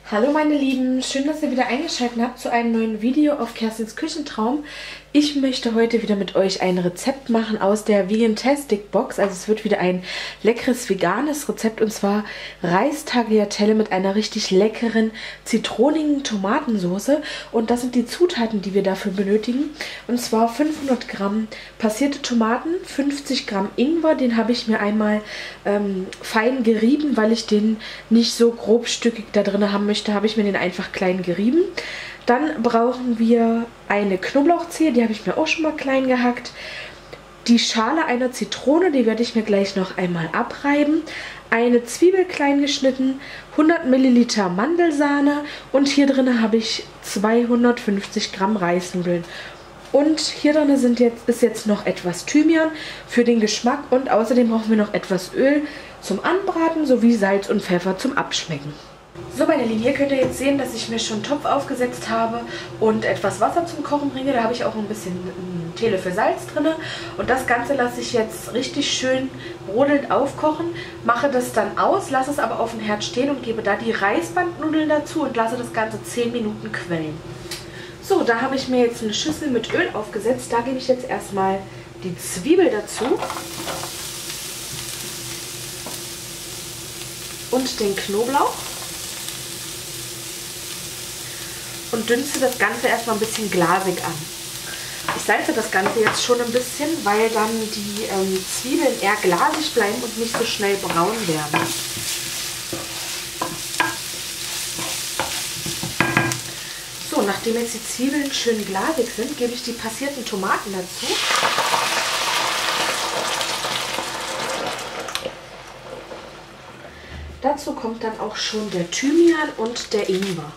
Hallo meine Lieben, schön, dass ihr wieder eingeschaltet habt zu einem neuen Video auf Kerstins Küchentraum. Ich möchte heute wieder mit euch ein Rezept machen aus der Vegantastic Box. Also es wird wieder ein leckeres veganes Rezept und zwar Reis-Tagliatelle mit einer richtig leckeren zitronigen Tomatensauce. Und das sind die Zutaten, die wir dafür benötigen. Und zwar 500 Gramm passierte Tomaten, 50 Gramm Ingwer, den habe ich mir einmal fein gerieben, weil ich den nicht so grobstückig da drin haben möchte, habe ich mir den einfach klein gerieben. Dann brauchen wir eine Knoblauchzehe, die habe ich mir auch schon mal klein gehackt. Die Schale einer Zitrone, die werde ich mir gleich noch einmal abreiben. Eine Zwiebel klein geschnitten, 100 Milliliter Mandelsahne und hier drin habe ich 250 Gramm Reisnudeln. Und hier drin ist jetzt noch etwas Thymian für den Geschmack und außerdem brauchen wir noch etwas Öl zum Anbraten sowie Salz und Pfeffer zum Abschmecken. So meine Lieben, hier könnt ihr jetzt sehen, dass ich mir schon einen Topf aufgesetzt habe und etwas Wasser zum Kochen bringe. Da habe ich auch ein bisschen einen Teelöffel Salz drin. Und das Ganze lasse ich jetzt richtig schön brodelnd aufkochen. Mache das dann aus, lasse es aber auf dem Herd stehen und gebe da die Reisbandnudeln dazu und lasse das Ganze 10 Minuten quellen. So, da habe ich mir jetzt eine Schüssel mit Öl aufgesetzt. Da gebe ich jetzt erstmal die Zwiebel dazu. Und den Knoblauch. Und dünste das Ganze erstmal ein bisschen glasig an. Ich salze das Ganze jetzt schon ein bisschen, weil dann die Zwiebeln eher glasig bleiben und nicht so schnell braun werden. So, nachdem jetzt die Zwiebeln schön glasig sind, gebe ich die passierten Tomaten dazu. Dazu kommt dann auch schon der Thymian und der Ingwer.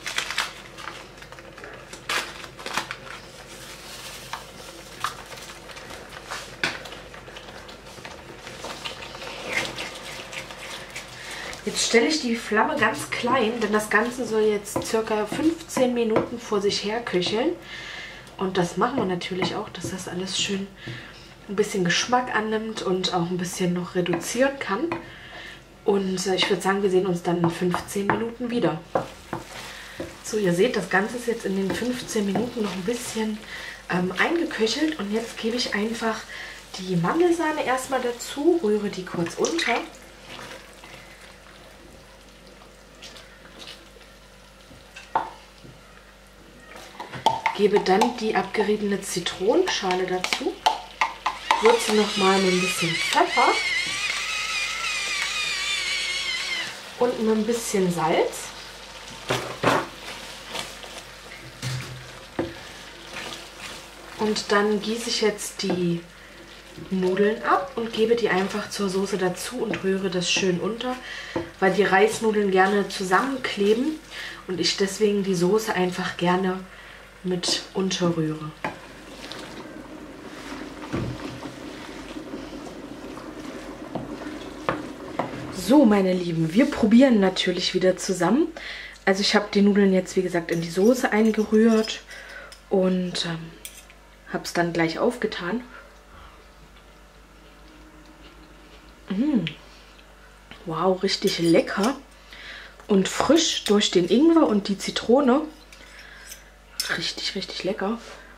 Jetzt stelle ich die Flamme ganz klein, denn das Ganze soll jetzt ca. 15 Minuten vor sich her köcheln. Und das machen wir natürlich auch, dass das alles schön ein bisschen Geschmack annimmt und auch ein bisschen noch reduzieren kann. Und ich würde sagen, wir sehen uns dann in 15 Minuten wieder. So, ihr seht, das Ganze ist jetzt in den 15 Minuten noch ein bisschen eingeköchelt. Und jetzt gebe ich einfach die Mandelsahne erstmal dazu, rühre die kurz unter. Gebe dann die abgeriebene Zitronenschale dazu. Würze nochmal mit ein bisschen Pfeffer und mit ein bisschen Salz. Und dann gieße ich jetzt die Nudeln ab und gebe die einfach zur Soße dazu und rühre das schön unter, weil die Reisnudeln gerne zusammenkleben und ich deswegen die Soße einfach gerne mit unterrühre. So meine Lieben, wir probieren natürlich wieder zusammen. Also ich habe die Nudeln jetzt wie gesagt in die Soße eingerührt und habe es dann gleich aufgetan. Wow, richtig lecker und frisch durch den Ingwer und die Zitrone. Richtig, richtig lecker.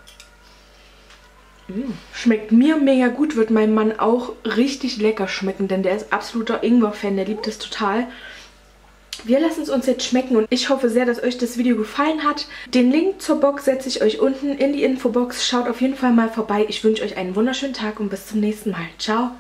Schmeckt mir mega gut, wird meinem Mann auch richtig lecker schmecken, denn der ist absoluter Ingwer-Fan, der liebt es total. Wir lassen es uns jetzt schmecken und ich hoffe sehr, dass euch das Video gefallen hat. Den Link zur Box setze ich euch unten in die Infobox. Schaut auf jeden Fall mal vorbei. Ich wünsche euch einen wunderschönen Tag und bis zum nächsten Mal. Ciao!